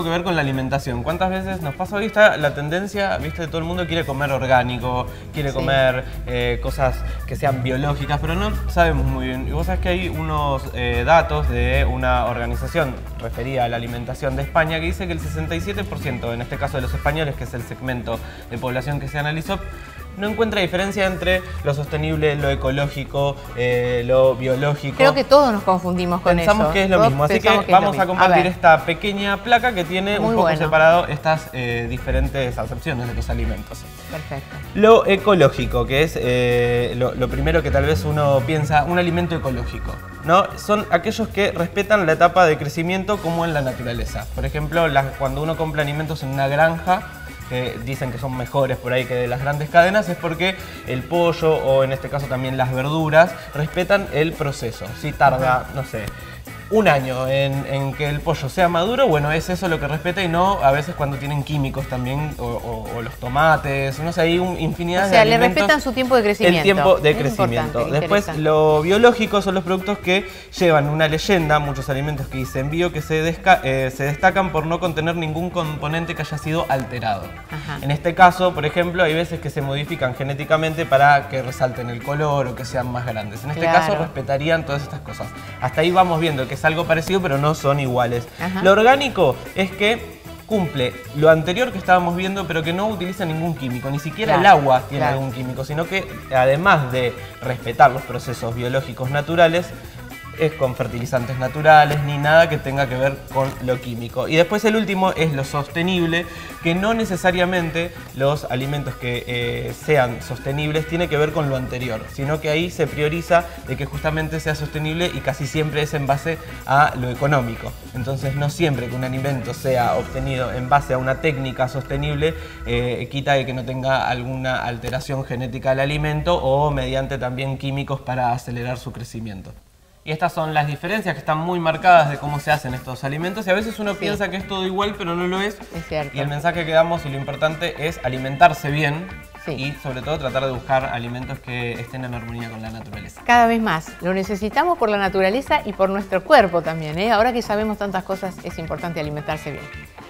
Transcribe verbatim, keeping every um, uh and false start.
que ver con la alimentación. ¿Cuántas veces nos pasa hoy? Está la tendencia, viste, todo el mundo quiere comer orgánico, quiere sí. comer eh, cosas que sean biológicas, pero no sabemos muy bien. Y vos sabés que hay unos eh, datos de una organización referida a la alimentación de España que dice que el sesenta y siete por ciento, en este caso de los españoles, que es el segmento de población que se analizó, no encuentra diferencia entre lo sostenible, lo ecológico, eh, lo biológico. Creo que todos nos confundimos con Pensamos eso. que es lo todos mismo, así que, que vamos a compartir a esta pequeña placa que tiene Muy un poco bueno. separado estas eh, diferentes acepciones de los alimentos. Perfecto. Lo ecológico, que es eh, lo, lo primero que tal vez uno piensa, un alimento ecológico, ¿no? Son aquellos que respetan la etapa de crecimiento como en la naturaleza. Por ejemplo, las, cuando uno compra alimentos en una granja, que dicen que son mejores por ahí que de las grandes cadenas, es porque el pollo o en este caso también las verduras respetan el proceso. Si tarda, no sé, un año en, en que el pollo sea maduro, bueno, es eso lo que respeta y no a veces cuando tienen químicos también o, o, o los tomates, no sé, hay un, infinidad o sea, de alimentos. le respetan su tiempo de crecimiento. El tiempo de crecimiento. Después, lo biológico son los productos que llevan una leyenda, muchos alimentos que dicen bio, que se, desca eh, se destacan por no contener ningún componente que haya sido alterado. Ajá. En este caso, por ejemplo, hay veces que se modifican genéticamente para que resalten el color o que sean más grandes. En este claro. caso, respetarían todas estas cosas. Hasta ahí vamos viendo que es algo parecido, pero no son iguales. Ajá. Lo orgánico es que cumple lo anterior que estábamos viendo, pero que no utiliza ningún químico, ni siquiera claro, el agua tiene claro. algún químico, sino que además de respetar los procesos biológicos naturales, es con fertilizantes naturales, ni nada que tenga que ver con lo químico. Y después el último es lo sostenible, que no necesariamente los alimentos que eh, sean sostenibles tiene que ver con lo anterior, sino que ahí se prioriza de que justamente sea sostenible y casi siempre es en base a lo económico. Entonces no siempre que un alimento sea obtenido en base a una técnica sostenible eh, quita de que no tenga alguna alteración genética del alimento o mediante también químicos para acelerar su crecimiento. Y estas son las diferencias que están muy marcadas de cómo se hacen estos alimentos y a veces uno sí. piensa que es todo igual, pero no lo es. Es cierto. Y el mensaje que damos y lo importante es alimentarse bien sí. y sobre todo tratar de buscar alimentos que estén en armonía con la naturaleza. Cada vez más. Lo necesitamos por la naturaleza y por nuestro cuerpo también, ¿eh? Ahora que sabemos tantas cosas es importante alimentarse bien.